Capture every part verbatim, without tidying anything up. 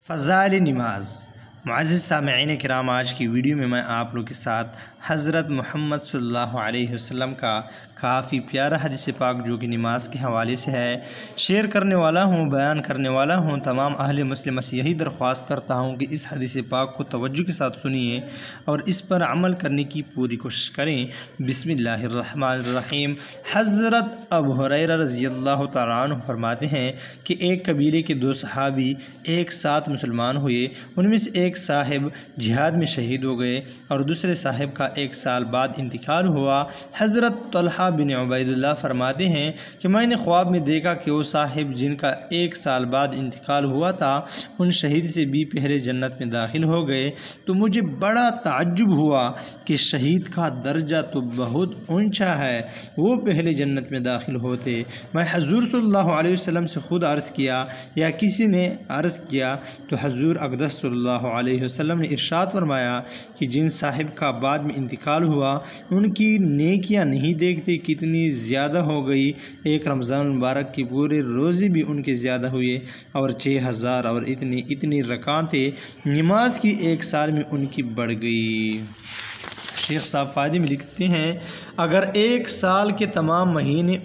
فضائل نماز۔ معزز سامعین کرام، آج کی ویڈیو میں میں آپ لوگ کے ساتھ حضرت محمد صلی اللہ علیہ وسلم کا کافی پیارا حدیث پاک جو کہ نماز کے حوالے سے ہے شیئر کرنے والا ہوں، بیان کرنے والا ہوں۔ تمام اہل مسلم سے یہی درخواست کرتا ہوں کہ اس حدیث پاک کو توجہ کے ساتھ سنیے اور اس پر عمل کرنے کی پوری کوشش کریں۔ بسم اللہ الرحمن الرحیم۔ حضرت ابو ہریرہ رضی اللہ تعالیٰ عنہ فرماتے ہیں کہ ایک قبیلے کے دو صحابی ایک ساتھ مسلمان ہوئے۔ ان میں سے ایک صاحب جہاد میں شہید ہو گئے اور دوسرے صاحب کا ایک سال بعد انتقال ہوا۔ حضرت طلحہ بن عبید اللہ فرماتے ہیں کہ میں نے خواب میں دیکھا کہ وہ صاحب جن کا ایک سال بعد انتقال ہوا تھا ان شہید سے بھی پہلے جنت میں داخل ہو گئے، تو مجھے بڑا تعجب ہوا کہ شہید کا درجہ تو بہت اونچا ہے، وہ پہلے جنت میں داخل ہوتے۔ میں حضور صلی اللہ علیہ وسلم سے خود عرض کیا یا کسی نے عرض کیا تو حضور اقدس صلی اللہ علیہ وسلم نے ارشاد فرمایا کہ جن صاحب کا بعد میں انتقال ہوا ان کی نیکیاں نہیں دیکھتے کتنی زیادہ ہو گئی، ایک رمضان مبارک کے پورے روزے بھی ان کے زیادہ ہوئے اور چھ ہزار اور اتنی اتنی رکعتیں نماز کی ایک سال میں ان کی بڑھ گئی۔ شیخ صاحب فائدے میں لکھتے ہیں اگر ایک سال کے تمام مہینے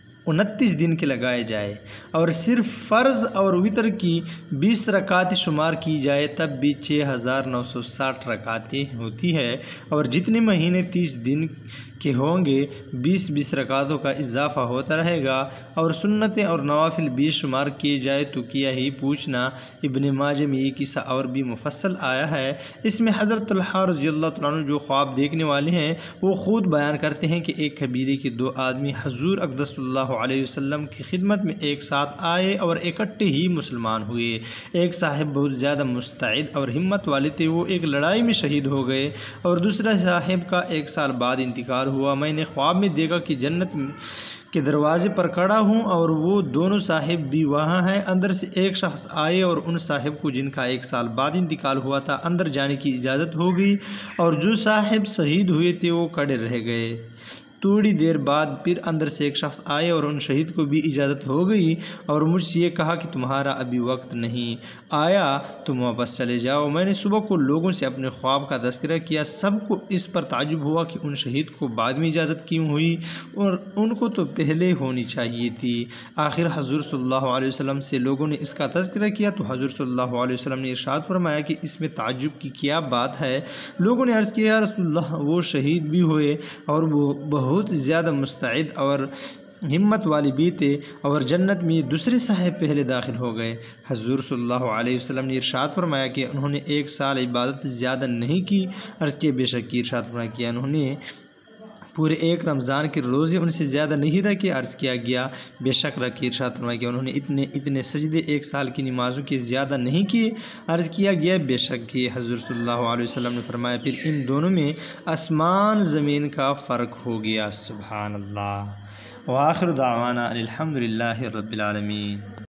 انتیس دن کے لگائے جائے اور صرف فرض اور وتر کی بیس رکعتیں شمار کی جائے تب بھی چھ ہزار نو سو ساٹھ رکعتیں ہوتی ہے، اور جتنے مہینے تیس دن کے ہوں گے بیس بیس رکعتوں کا اضافہ ہوتا رہے گا، اور سنتیں اور نوافل بیس شمار کیے جائے تو کیا ہی پوچھنا۔ ابن ماجہ میں یہ قصہ اور بھی مفصل آیا ہے۔ اس میں حضرت طلحہ رضی اللہ تعالیٰ عنہ جو خواب دیکھنے والے ہیں وہ خود بیان کرتے ہیں کہ ایک قبیلے کے دو آدمی حضور اقدس صلی اللہ علیہ وسلم کی خدمت میں ایک ساتھ آئے اور اکٹھے ہی مسلمان ہوئے۔ ایک صاحب بہت زیادہ مستعد اور ہمت والے تھے، وہ ایک لڑائی میں شہید ہو گئے اور دوسرا صاحب کا ایک سال بعد انتقال ہوا۔ میں نے خواب میں دیکھا کہ جنت کے دروازے پر کھڑا ہوں اور وہ دونوں صاحب بھی وہاں ہیں۔ اندر سے ایک شخص آئے اور ان صاحب کو جن کا ایک سال بعد انتقال ہوا تھا اندر جانے کی اجازت ہو گئی، اور جو صاحب شہید ہوئے تھے وہ کھڑے رہ گئے۔ تھوڑی دیر بعد پھر اندر سے ایک شخص آئے اور ان شہید کو بھی اجازت ہو گئی اور مجھ سے یہ کہا کہ تمہارا ابھی وقت نہیں آیا، تم واپس چلے جاؤ۔ میں نے صبح کو لوگوں سے اپنے خواب کا تذکرہ کیا، سب کو اس پر تعجب ہوا کہ ان شہید کو بعد میں اجازت کیوں ہوئی اور ان کو تو پہلے ہونی چاہیے تھی۔ آخر حضور صلی اللہ علیہ وسلم سے لوگوں نے اس کا تذکرہ کیا تو حضور صلی اللہ علیہ وسلم نے ارشاد فرمایا کہ اس میں تعجب کی کیا بات ہے؟ لوگوں نے عرض کیا یا رسول اللہ، وہ شہید بھی ہوئے اور وہ بہت زیادہ مستعد اور ہمت والے بھی تھے اور جنت میں دوسرے صاحب پہلے داخل ہو گئے۔ حضور صلی اللہ علیہ وسلم نے ارشاد فرمایا کہ انہوں نے ایک سال عبادت زیادہ نہیں کی۔ عرض کیا بے شک کی، ارشاد فرمایا کہ انہوں نے پورے ایک رمضان کے روزے ان سے زیادہ نہیں رکھے۔ عرض کیا گیا بے شک رکھے، ارشاد فرمایا کہ انہوں نے اتنے اتنے سجدے ایک سال کی نمازوں کے زیادہ نہیں کیے۔ عرض کیا گیا بے شک کیے۔ حضور صلی اللہ علیہ وسلم نے فرمایا پھر ان دونوں میں آسمان زمین کا فرق ہو گیا۔ سبحان اللہ۔ وآخر دعوانا الحمد للہ رب العالمین۔